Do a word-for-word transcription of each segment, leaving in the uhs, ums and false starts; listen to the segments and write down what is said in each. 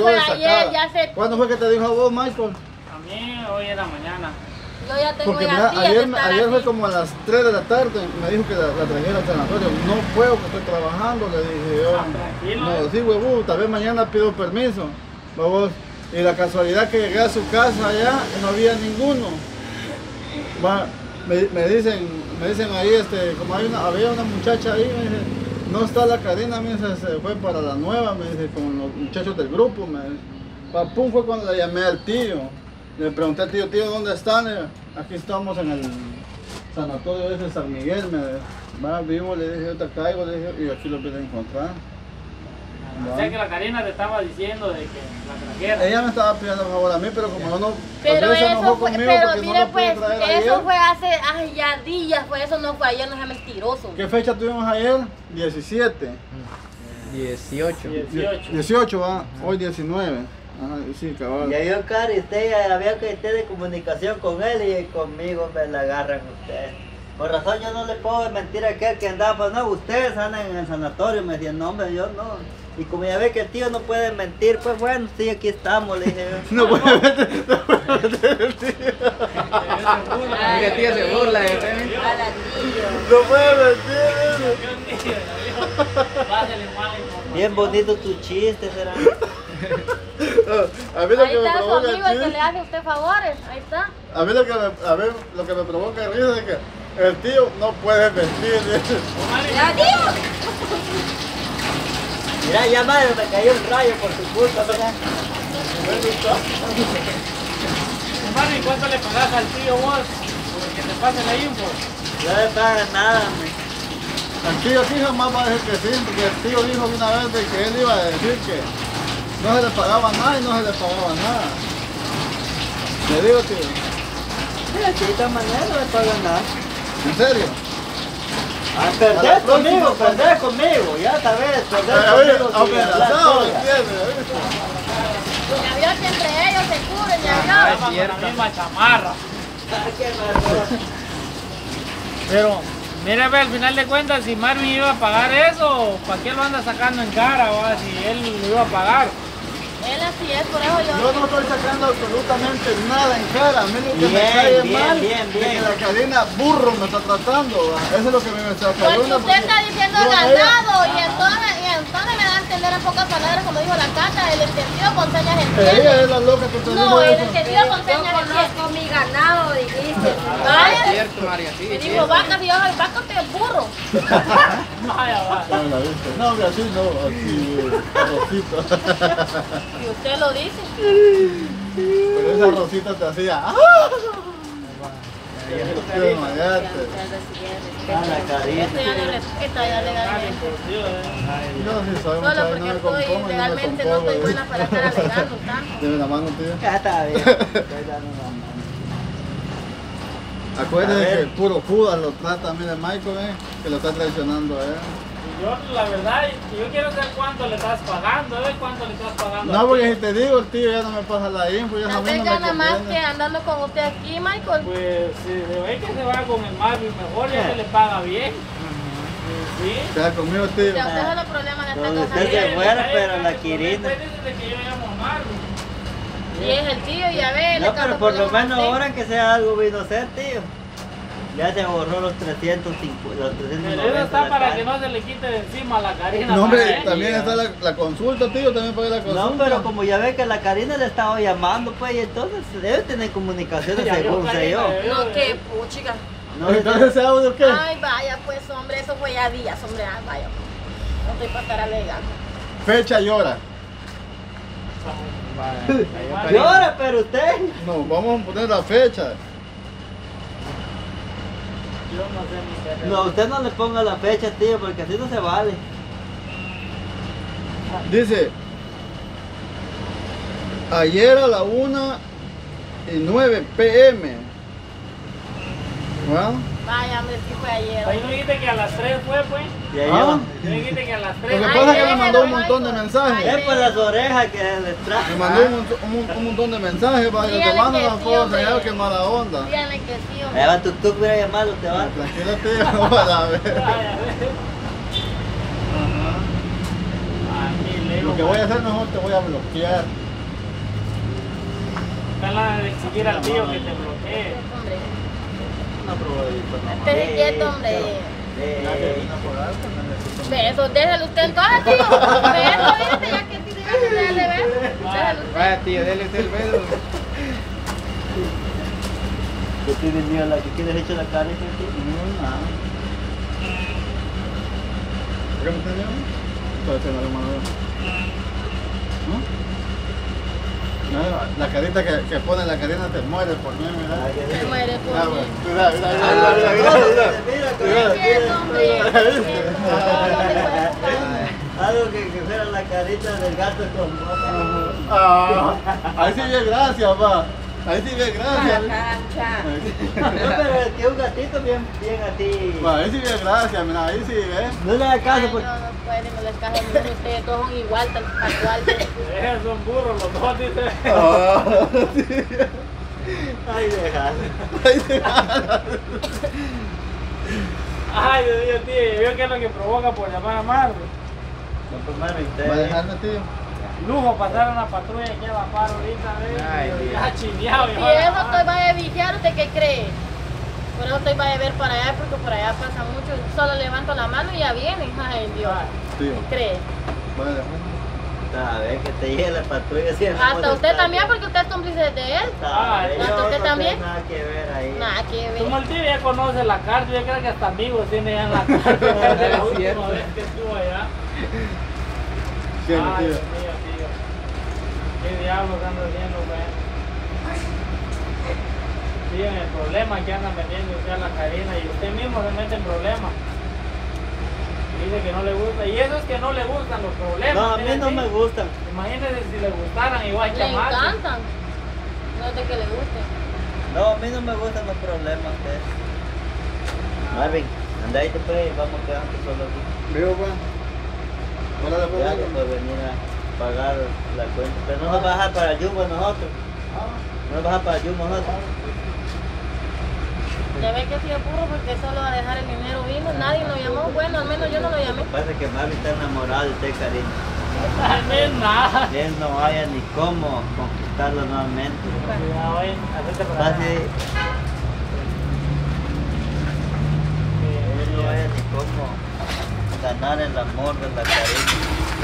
yo fue desacada. ayer, ya se... ¿Cuándo fue que te dijo a vos, Michael? A mí hoy en la mañana. Yo ya tengo Porque ya mira, días de ayer, estar ayer así. fue como a las tres de la tarde, me dijo que la, la trajera al sanatorio. No puedo, que estoy trabajando, le dije yo. Ah, tranquilo. No, sí, huevo, tal vez mañana pido permiso. Vamos. Y la casualidad que llegué a su casa allá, no había ninguno. Va, me, me dicen, me dicen ahí, este, como hay una, había una muchacha ahí, me dice, no está la Karina, me dice, se fue para la nueva, me dice, con los muchachos del grupo, me dice. Pa, pum, fue cuando le llamé al tío. Le pregunté al tío, tío, ¿dónde están? Eh, Aquí estamos en el sanatorio ese de San Miguel, me dice. Va, vivo, le dije, yo te caigo, le dije, y aquí lo vine a encontrar. O sea que la Karina te estaba diciendo de que la trajera. Ella me estaba pidiendo favor a mí, pero como yo no... Pero tal vez se enojó eso fue, conmigo pero porque no mire lo pude pues, traer eso ayer. fue hace, ay, ya días, fue eso, no fue ayer, no sea mentiroso. ¿Qué fecha tuvimos ayer? diecisiete. dieciocho. dieciocho. dieciocho, va. Hoy diecinueve. Ajá, sí, cabal. Y ahí, Cari, usted ya había que esté de comunicación con él y conmigo me la agarran ustedes. Por razón yo no le puedo mentir a aquel que andaba, pues no, ustedes andan en el sanatorio, me decían, no hombre, yo no. Y como ya ve que el tío no puede mentir, pues bueno, sí, aquí estamos, le dije yo. No puede meter, no puede meter el tío. Ay, el tío se burla de repente. Para tío. No puede meter. Pásale mala información. Bien bonito tu chiste, será. A mí lo Ahí que me está su provoca amigo el que chiste- le hace a usted favores, ahí está. a mí lo que me, a mí lo que me provoca risa es que el tío no puede mentir. ¡Ya, tío! Mira, ya madre, me cayó un rayo por tu culpa, ¿verdad? Hermano, ¿y cuánto le pagas al tío vos? Porque te pase la info. No le pagan nada, me. El tío aquí jamás va a decir que sí, porque el tío dijo una vez de que él iba a decir que no se le pagaba nada y no se le pagaba nada. Le digo, tío, Mira, que de esta manera no le pagan nada. ¿en serio? Ah, A la perder conmigo, próxima, perder conmigo, ya sabes, perder A ver, conmigo. sin hablar amenazado, sola. ¿entiendes? Ya vio que entre ellos se cubren, ya vio. Llama con la misma chamarra. Ah, qué barbaridad. Pero, mire, ve, al final de cuentas, si Marvin iba a pagar eso, ¿para qué lo anda sacando en cara, va? Si él lo iba a pagar. Él así es, por eso yo... Yo no estoy sacando absolutamente nada en cara. A mí lo que me Bien, cae bien, mal bien, es bien. que la Karina burro me está tratando. ¿va? Eso es lo que me está Porque cayendo. usted está diciendo yo a ella- ganado y entonces, y entonces me da a entender en pocas palabras, como dijo la Cata, el entendido con señas entiende. Ella es la loca que te dijo No, el eso. entendido con Yo señas entiende. conozco mi ganado, dijiste. Es Vaya, cierto, María, sí, me es dijo cierto. vacas y yo soy vaca, usted es burro. Vaya, va. Ah, la viste. No, hombre, así no, así, eh, Rosita. Y usted lo dice. Pero esa Rosita te hacía. ¡Ah! Qué desmayarte. Ah, la carita. Esto ya no respeta, ya legalmente. Yo sí soy Solo muchacho, porque no me estoy compongo, legalmente me no estoy compongo. buena para estar alegando tanto. Deme la mano, tío. Ya está bien. Estoy dando una mano. Acuérdense A que ver. el puro Judas lo trata, mire Michael, eh, que lo está traicionando a él. Y yo, la verdad, yo quiero saber cuánto le estás pagando, ¿eh? ¿Cuánto le estás pagando? No, al porque tío? si te digo, el tío ya no me pasa la info, ya a Tal mí vez no me gana más que conviene. andando con usted aquí, Michael. Pues si de ahí que se va con el Marvin, mejor ya se le paga bien. Sí. Queda conmigo, tío. Ya usted es los problemas de esta Donde casa. usted se bien. fuera, pero la Quirina. Después dice de que yo llamo a Marvin. Y es el tío, ya ve. le No, causa pero por lo problemas a menos usted. ahora que sea algo vino a ser, tío. Ya se borró los trescientos cincuenta, los trescientos Pero noventa. eso está la para cara. que no se le quite de encima a la Karina. No, hombre, para también ella. está la, la consulta, tío, también pagué la consulta. No, pero como ya ve que la Karina le estaba llamando, pues, y entonces debe tener comunicaciones Ya vio, según sé Karina, yo. ya vio. No, qué puchica. No, Entonces, ¿ese audio qué? Ay, vaya, pues, hombre, eso fue ya días, hombre. Ay, vaya. No estoy para estar alegando. Fecha y hora. llora, pero usted. No, vamos a poner la fecha. Yo no sé ni qué. No, usted no le ponga la fecha, tío, porque así no se vale. Dice, ayer a la una y nueve pm. ¿Verdad? Vaya, hombre, sí fue ayer. Ahí no dijiste que a las tres fue, pues. Y ahí Ah. No dijiste que a las Lo tres. que Ay, pasa es que me déjelo, mandó un montón de Michael. mensajes. Es por las orejas que le Me traje. mandó un, montón- un, un montón de mensajes, va, yo te Dígale mando que las sí, puedo hombre. enseñar, qué mala onda. Díganle que sí, Ahí hombre. va tu tuk, voy a llamarlo, te va. Tranquila, tío, no va a ver. Ay, a ver. A mí le digo Lo que voy a hacer mejor te voy a bloquear. Está la de exigir al tío que te bloquee. Hombre, Una probadita nomás. esté quieto, hombre. Nadie vino por algo, no necesito. Besos, déjalo usted entonces, tío. Besos, dice, ya que tiene ganas de darle besos. Déjalo usted. Vaya tío, dele usted el beso. ¿Qué tienes miedo? ¿La que quieres hecho la cara? No, nada. ¿Por qué me estás viendo? Entonces no le mando. ¿No? No, la carita que, que pone la Karina te muere por mí, mira. Se muere por Ah, mí. bueno. Mira, mira, mira, mira, mira, mira, mira. Qué quieto, hombre. Algo que, que fuera la carita del gato con moto. Ah, ahí sí bien, gracias, pa. Ahí sí bien, gracias. Cancha. No, pero es que un gatito bien, bien a ti. Va, ahí sí bien, gracias, mira, ahí sí, ¿ves? No le hagas caso Ay, porque... no, no puede, no les caje ninguno de ustedes, todos son igual, tal tal cual. Eh, son burros los dos, dice. Ah, sí. Ay, deja. Ahí sí. Ay, Dios mío, tío, ¿vio qué es lo que provoca por llamar a Marvel? No, pues Marvin, ¿Va a usted... dejarme, tío? Lujo pasar una patrulla aquí a la par ahorita, Ay, ¿ves? Dios. Ya chineado. Si eso estoy vaya a vigiar, ¿usted qué cree? Por eso estoy vaya a ver para allá, porque por allá pasa mucho. Solo levanto la mano y ya vienen. Ay, Dios. Tío, ¿Qué cree? va a dejarme. A ver, que te llegue la patrulla siempre. Hasta usted también, porque usted es cómplice de él. Ah, Ay, yo ¿hasta usted no también? tengo nada que ver ahí. Nada que Como ver. el tío ya conoce la carta, yo creo que hasta amigos tiene ya en la carta. Desde la Es última cierto. vez que estuvo allá. Sí, mi Ay, tío. Dios mío, tío. ¿Qué diablos anda haciendo, güey? Tío, en el problema que andan vendiendo usted a la Karina y usted mismo se mete en problemas. Dice que no le gusta. Y eso es que no le gustan los problemas. No, a mí mire, no sí. me gustan. Imagínese si le gustaran igual Le chamacos. encantan. No es de que le guste. No, a mí no me gustan los problemas. ¿eh? Marvin, anda ahí después y vamos quedando solo aquí. Vivo, pues. Hola, después Ya vengo. después venir a pagar la cuenta. Pero no nos baja para el Jumbo nosotros. No nos baja para el Jumbo nosotros. Ya ve que sí es burro porque solo a dejar el dinero vino. Nadie lo llamó. Bueno, al menos yo no lo Lo llamé. que pasa es que Marvin está enamorado de usted, cariño. Ay, no es nada. Y él no haya ni cómo conquistarlo nuevamente. Cuidado, eh. Hacete para acá. Casi él no haya ni cómo ganar el amor de la cariño.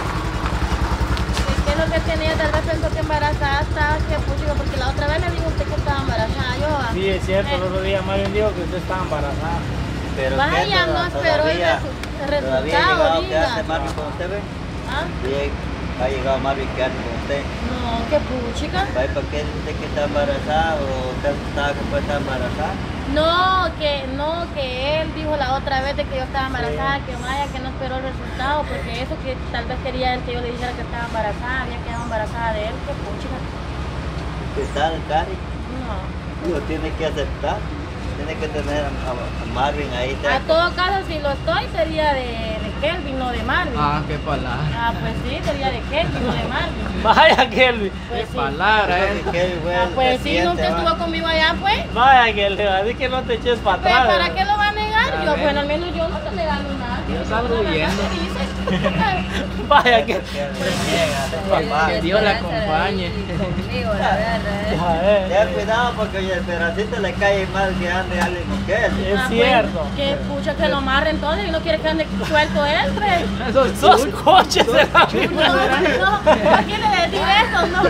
¿Qué es lo que tenía? Tal vez pensó que embarazada estaba, que puchica, porque la otra vez me dijo usted que estaba embarazada. Yo, ah, Sí, es cierto, el otro día Mario dijo que usted estaba embarazada. Pero Vaya, que no toda- esperó el todavía, resu- el todavía ha resultado, llegado a diga. quedarse Marvin con usted, ¿ve? ¿ah? Sí, ha llegado Marvin a quedarse con usted. No, qué puchica. ¿Para para qué dice que está embarazada o usted estaba que puede estar embarazada? No, que no, que él dijo la otra vez de que yo estaba embarazada, que Maya que no esperó el resultado, porque eso que tal vez quería él que yo le dijera que estaba embarazada, había quedado embarazada de él, qué puchica. Que está el Cari. No. Lo tiene que aceptar. Tiene que tener a, a- a Marvin ahí. A todo caso, si lo estoy, sería de, de Kelvin, no de Marvin. Ah, qué palabra. Ah, pues sí, sería de Kelvin, no de Marvin. Vaya, Kelvin. Pues Qué sí. palabra, Creo eh. que Kevin fue Ah, el pues sí, presidente, no, usted ¿va? estuvo conmigo allá, pues. Vaya, Kelvin. Así que no te eches para Pues, atrás. ¿para qué lo va a negar? A Yo, ver. bueno, al menos yo no te regalo nada. Yo salgo La verdad huyendo. que dices. Vaya, que. Kevin llega, papá. Que Dios la acompañe. Conmigo, la verdad. Ya ves. Ten cuidado porque oye, el pedacito le cae mal que ande alguien con que él. Es Ah, cierto. pues, que pucha que lo amarre entonces y no quiere que ande suelto él, pues. Eso es Esos chulo. coches de la No, no, no quiere decir eso, no.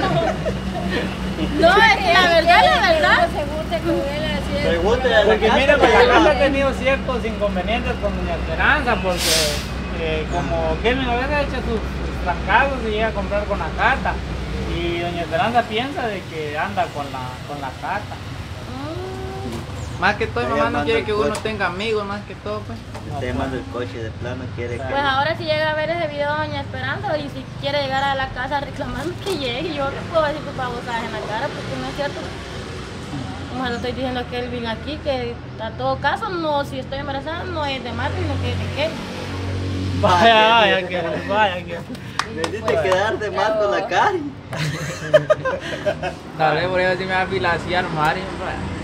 No, es que la verdad, la verdad. Se guste con él así. Pregúntele a la Porque casa, mire, le la casa ha va. tenido ciertos inconvenientes con Doña Esperanza, porque eh, como Kelvin a veces echa sus sus trancados y llega a comprar con la carta. Y Doña Esperanza piensa de que anda con la, con la carta. Más que todo, Está mamá no llamando quiere el que uno coche. tenga amigos, más que todo, pues. Está llamando el coche de plano, quiere que... Pues ahora si llega a ver ese video Doña Esperanza y si quiere llegar a la casa reclamando que llegue, yo le puedo decir tus babosadas en la cara porque no es cierto. Como se lo estoy diciendo a Kelvin aquí, que a todo caso, no, si estoy embarazada no es de Marta, sino que es de Kelvin. Vaya, vaya, que vaya, que. Necesita quedarte mal con la Cari. Tal vez por eso sí me va a filaciar Mario. pues.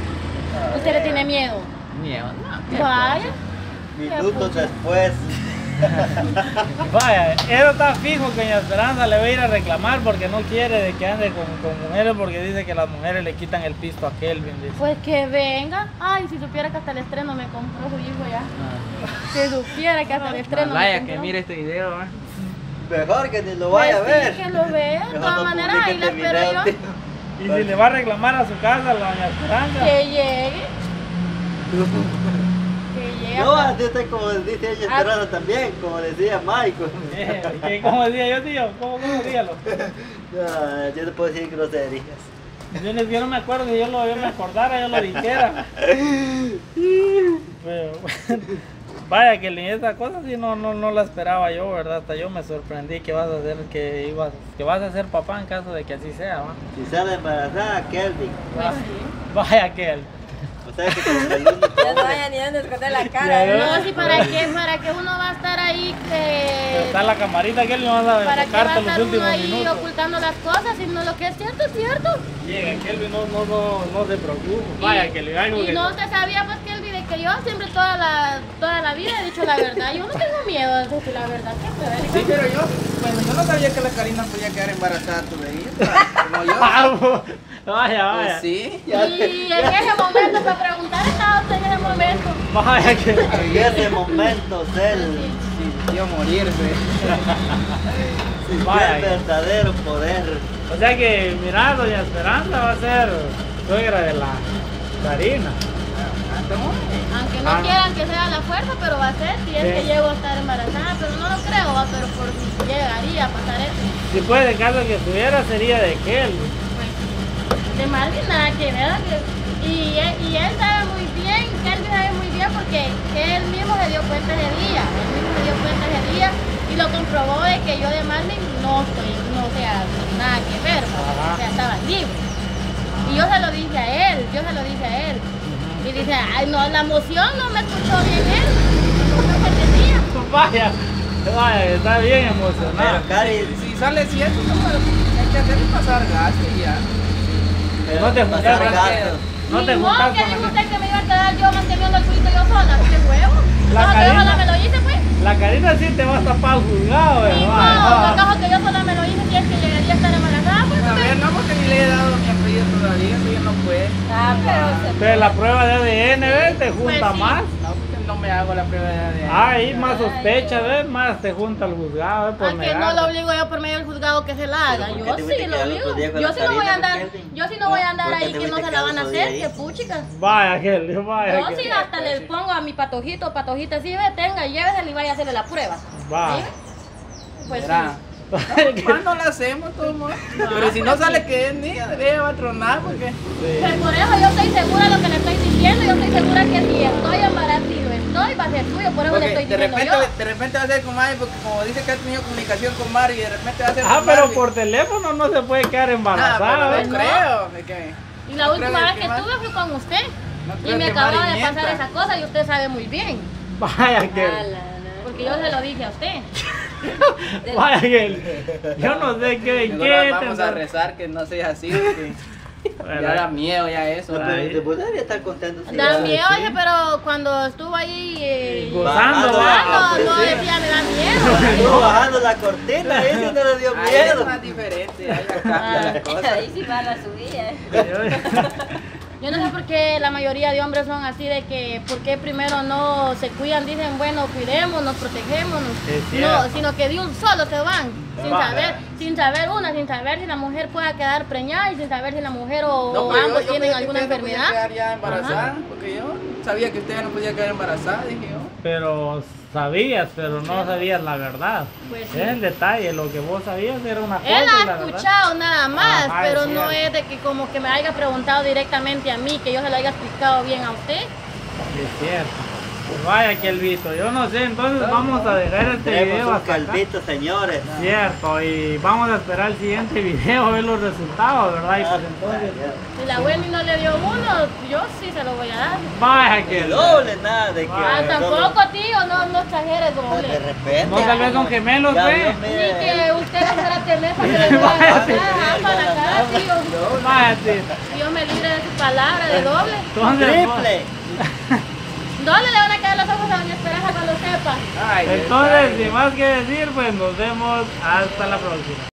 ¿Usted le tiene miedo? Miedo, no. qué Vaya. Minutos después. Vaya, eso está fijo que doña Esperanza le va a ir a reclamar porque no quiere de que ande con, con mujeres porque dice que las mujeres le quitan el pisto a Kelvin. Dice. Pues que venga. Ay, si supiera que hasta el estreno me compró su hijo ya. Si supiera que hasta el estreno me Vaya, compró. que mire este video, ¿eh? Mejor que ni lo vaya a Pues sí, ver. que lo vea. De Mejor todas no maneras, publique ahí la este espero video, yo. tío. Y si le va a reclamar a su casa a la doña Esperanza. Que llegue. Que llegue. No, hasta- así está como dice ella Ah. Esperanza también, como decía Michael. Eh, ¿qué- ¿Cómo decía yo, tío? ¿Cómo, cómo dígalo? No, yo no puedo decir groserías. Yo, ni- yo no me acuerdo, si yo, lo, yo me acordara, yo lo dijera. Pero, vaya, que ni esa cosa sí no, no, no la esperaba yo, ¿verdad? Hasta yo me sorprendí que vas a hacer, que ibas, que vas a ser papá en caso de que así sea, ¿va? Si sale embarazada, Kelvin. Pues sí. Vaya que él. O sea que como el único Ya no hombre. vaya ni dónde esconder la Ya, cara. ya. No, sí, ¿para qué? ¿Para qué uno va a estar ahí que... Está la camarita que él le va a ¿Para qué va a tocarte los estar uno últimos ahí minutos. ocultando las cosas? Si no, lo que es cierto es cierto. Llega, Kelvin, no, no, no, no se preocupe. Vaya, Y- que le algo Y que... no se sabía pues que él de que yo siempre toda la, toda la vida he dicho la verdad. Yo no tengo miedo de decir la verdad. Siempre, Sí, pero yo, bueno, yo no sabía que la Karina podía quedar embarazada todavía. Como yo. Vamos. Vaya, vaya. Pues sí. Y en ese momento, para preguntar, estaba usted en ese momento. Vaya que... En ese momento él Sintió morirse. sintió Vaya. el verdadero poder. O sea que, mira, doña Esperanza va a ser suegra de la Karina. Aunque no Ah. quieran que sea a la fuerza, pero va a ser si es Sí. que llego a estar embarazada. Pero no lo creo, va, pero por si llegaría a pasar eso. Si puede, en caso que estuviera, sería de Kelvin. Pues, de mal ni nada que ver. que- Y él, y él sabe muy bien, Kelvin sabe muy bien porque él mismo se dio cuenta ese día. Él mismo se dio cuenta ese día y lo comprobó de que yo de Marvin no estoy, no sea nada que ver, pues, Ajá. o sea, estaba libre. Y yo se lo dije a él, yo se lo dije a él. Y dice, ay no, la emoción no me escuchó bien él, no me entendía. Vaya, vaya, está bien emocionado. Pero Cari, Si sale cierto, no, pero hay que hacerle pasar gasto y ya. pero No te pasar juntas, gastos. No te Ni juntas modo que con dijo la... usted que me iba a quedar yo manteniendo el culto yo sola, qué huevo. La No, que yo Karina. sola me lo hice, pues. La Karina sí te va a tapar al juzgado, Ni eh, modo, vaya. acaso que yo sola me lo hice si es que llegaría a estar embarazada, pues. A ver, no, porque ni le he dado mi apellido todavía, eso ya no puede. Ah, pero se Pero la prueba de A D N, ¿ves? Te junta sí. más. No, porque no me hago la prueba de A D N. Ahí más sospecha, ¿ves? Más te junta al juzgado, ¿ves? Por Aunque no negar. lo obligo yo por medio del juzgado que se la haga. ¿Pero por qué Yo te sí fuiste lo que al otro obligo. día con Yo la sí no voy a Karina, andar, Kelvin? yo sí no voy a andar ¿Por qué ahí te que no fuiste se que la al van a otro día hacer, ahí? que puchicas. Vaya, que vaya. Yo que- sí hasta le pongo a mi patojito, patojita, sí, ve, tenga, llévesela y vaya a hacerle la prueba. Va. ¿Sí? Pues Verá. sí. No, no la hacemos, todo el mundo. Pero si no sale que es niña, ella va a tronar porque. Pues por eso yo estoy segura de lo que le estoy diciendo, yo estoy segura que si estoy embarazada y lo estoy, va a ser suyo, por eso le Porque estoy de diciendo repente, yo. de repente va a ser con Mari, porque como dice que ha tenido comunicación con Mari y de repente va a ser Ah, con pero Mari. por teléfono no se puede quedar Ah, embarazada, pero ¿ves? no ¿no? creo. de que- Y la no última creo vez que que Mari- estuve fue con usted. no Y creo me que acababa Mari de pasar mienta. esa cosa y usted sabe muy bien. Vaya que... Porque yo se lo dije a usted. Vaya que... Yo no sé qué... Mejor qué vamos a tendrá- rezar que no sea así. Porque ya Bueno, da miedo ya eso. No, Ahí. pero después debería estar contento. sí, Da ¿verdad? miedo, sí. oye, pero cuando estuvo ahí eh, Gozando, Bajando, va. bajando, no pues sí. decía me da miedo. Estuvo bajando la cortina, ahí sí no le dio Ahí es miedo. más diferente, ahí ya cambia la cosa. Ahí sí va la subida. Yo no sé por qué la mayoría de hombres son así de que, ¿por qué primero no se cuidan? Dicen, bueno, cuidémonos, protegémonos. Es No, cierto. sino que de un solo se van, sin Va. saber, sin saber una, sin saber si la mujer pueda quedar preñada y sin saber si la mujer o, No, o pero yo- ambos yo tienen creía que alguna usted no podía enfermedad. quedar ya embarazada, porque yo sabía que usted ya no podía quedar embarazada, dije yo. Pero sabías, pero no sabías la verdad. Pues sí. Es el detalle, lo que vos sabías era una cosa Él y la ha verdad. escuchado nada más, Ajá, pero es no cierto. es de que como que me haya preguntado directamente a mí, que yo se lo haya explicado bien a usted. Es cierto. Pues vaya que el Vito, yo no sé, entonces vamos a dejar este video Tenemos un hasta acá. calvito, señores. Cierto, y vamos a esperar el siguiente video, a ver los resultados, ¿verdad? Y pues entonces, Si la Wendy no le dio uno, yo sí se lo voy a dar. vaya que Que doble nada de que. Ah, tampoco, tío, no, no exageres, De doble. repente. no tal vez son gemelos, Ya, pues. Dios Ni mío. que usted no fuera tener para que le pueda dar para la cara, tío. Vaya, sí. Dios me libre de su palabra de doble. Entonces, Triple. Doble le van a caer los ojos a doña Esperanza cuando usted sepa. Ay, Entonces, está sin más que decir, pues nos vemos hasta la próxima.